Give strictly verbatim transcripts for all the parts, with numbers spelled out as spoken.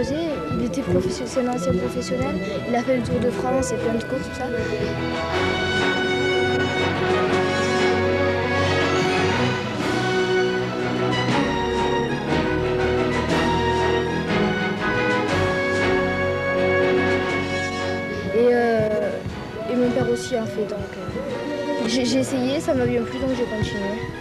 José, il était professionnel, c'est un ancien professionnel. Il a fait le Tour de France et plein de courses, tout ça. Et, euh, et mon père aussi en fait, donc euh, j'ai essayé, ça m'a bien plu, donc j'ai continué.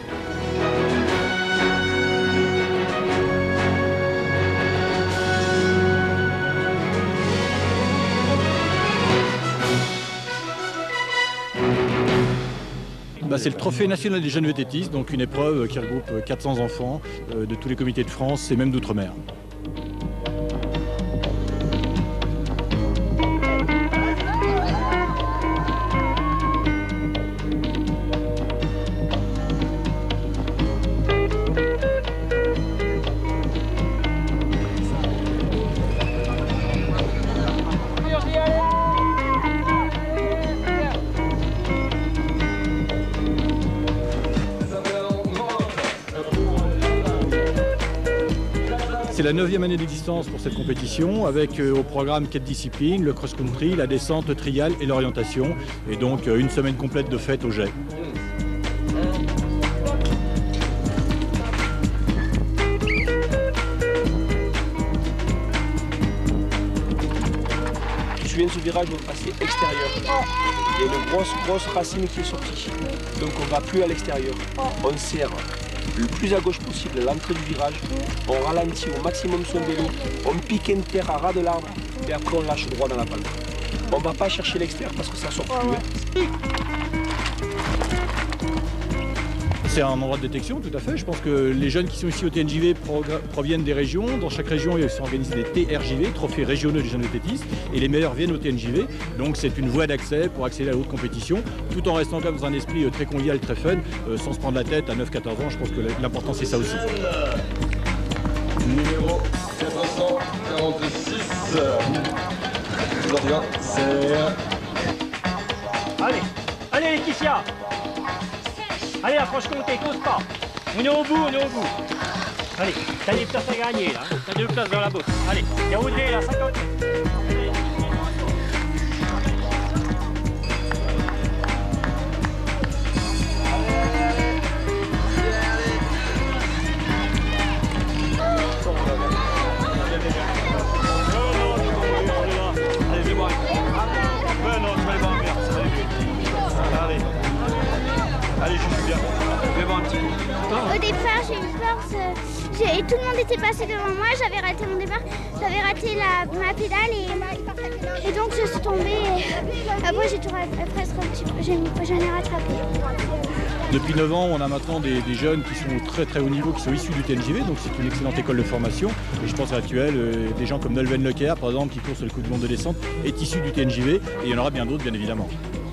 Bah, c'est le trophée national des jeunes vététistes, donc une épreuve qui regroupe quatre cents enfants euh, de tous les comités de France et même d'outre-mer. C'est la neuvième année d'existence pour cette compétition, avec euh, au programme quatre disciplines, le cross-country, la descente, le trial et l'orientation, et donc euh, une semaine complète de fête au jet. Je viens de ce virage, on va passer extérieur. Il y a une grosse, grosse racine qui est sortie, donc on ne va plus à l'extérieur. On serre le plus à gauche possible l'entrée du virage, on ralentit au maximum son vélo, on pique une terre à ras de l'arbre et après on lâche droit dans la pente. On ne va pas chercher l'extérieur parce que ça sort plus. Hein. C'est un endroit de détection, tout à fait. Je pense que les jeunes qui sont ici au T N J V proviennent des régions. Dans chaque région, ils sont organisés des T R J V, trophées régionaux des jeunes vététistes, et les meilleurs viennent au T N J V. Donc c'est une voie d'accès pour accéder à la haute compétition, tout en restant dans un esprit très convivial, très fun, euh, sans se prendre la tête à neuf quatorze ans. Je pense que l'important c'est ça aussi. Numéro quatre cent quarante-six. Florian, c'est... Allez, allez Laetitia. Allez la Franche-Comté, cause pas. On est au bout, on est au bout. Allez, t'as des places à gagner là. T'as deux places dans la bosse. Allez, il y a Audrey là, cinquante. Allez, je suis bien. Fais-moi un petit coup. Au départ, j'ai eu peur. Et tout le monde était passé devant moi. J'avais raté mon départ. J'avais raté la, ma pédale et, et donc je suis tombée. Et après, j'ai tout presque un petit peu. J'en ai rattrapé. Depuis neuf ans, on a maintenant des, des jeunes qui sont au très très haut niveau, qui sont issus du T N J V, donc c'est une excellente école de formation. Et je pense à l'actuel, euh, des gens comme Nolwenn Lecaire, par exemple, qui court sur le coup du monde de descente, est issu du T N J V, et il y en aura bien d'autres, bien évidemment.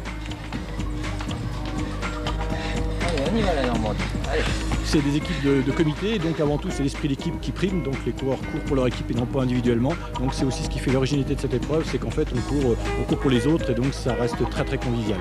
On y va la Normandie. Allez. C'est des équipes de, de comité, donc avant tout c'est l'esprit d'équipe qui prime, donc les coureurs courent pour leur équipe et non pas individuellement. Donc c'est aussi ce qui fait l'originalité de cette épreuve, c'est qu'en fait on court, on court pour les autres et donc ça reste très très convivial.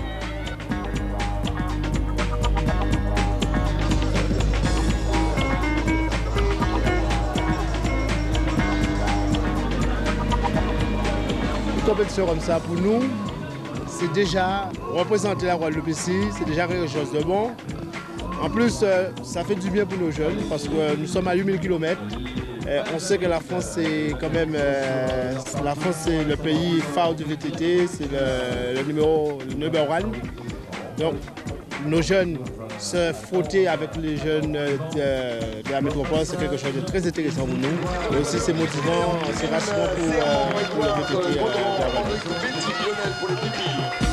Une compétition comme ça pour nous, c'est déjà représenter la Guadeloupe ici, c'est déjà quelque chose de bon. En plus, euh, ça fait du bien pour nos jeunes parce que euh, nous sommes à huit mille kilomètres. Euh, on sait que la France, c'est quand même euh, la France, c'est le pays phare du V T T, c'est le, le numéro le number one. Donc, nos jeunes se frotter avec les jeunes de, de la métropole, c'est quelque chose de très intéressant pour nous. Et aussi, c'est motivant, c'est rassurant pour, euh, pour le V T T. Euh,